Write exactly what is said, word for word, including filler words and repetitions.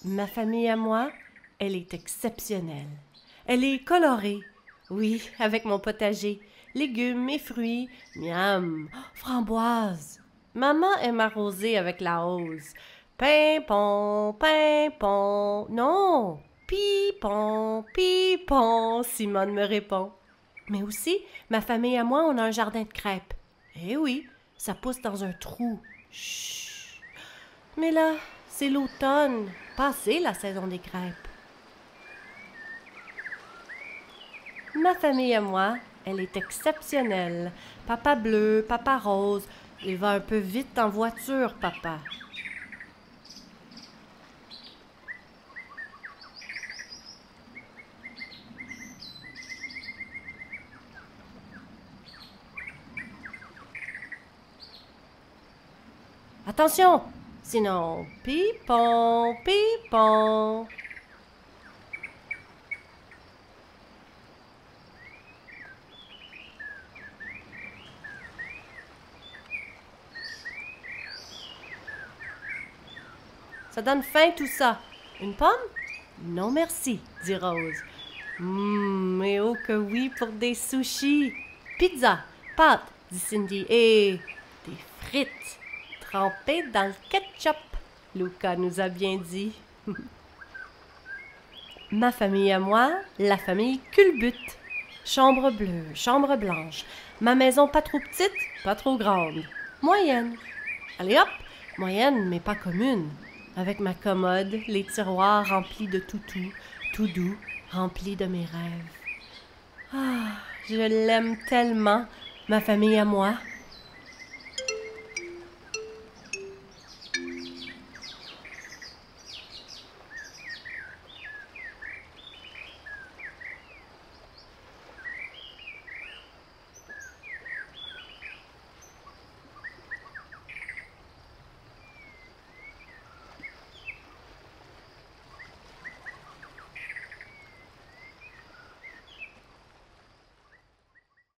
Ma famille à moi, elle est exceptionnelle. Elle est colorée. Oui, avec mon potager. Légumes et fruits. Miam. Oh, framboise. Maman aime arroser avec la hose. Pimpon, pimpon. Non. Pipon, pipon, Simone me répond. Mais aussi, ma famille à moi, on a un jardin de crêpes. Eh oui, ça pousse dans un trou. Chut. Mais là, c'est l'automne, passé la saison des crêpes. Ma famille à moi, elle est exceptionnelle. Papa bleu, papa rose. Il va un peu vite en voiture, papa. Attention! Sinon, pipon, pipon. Ça donne faim tout ça. Une pomme? Non merci, dit Rose. Hum, mais oh que oui pour des sushis. Pizza, pâtes, dit Cindy, et des frites trempées dans le ketchup. Luca nous a bien dit. Ma famille à moi, la famille culbute. Chambre bleue, chambre blanche. Ma maison pas trop petite, pas trop grande. Moyenne. Allez hop, moyenne mais pas commune. Avec ma commode, les tiroirs remplis de toutous, tout doux, remplis de mes rêves. Ah, je l'aime tellement, ma famille à moi.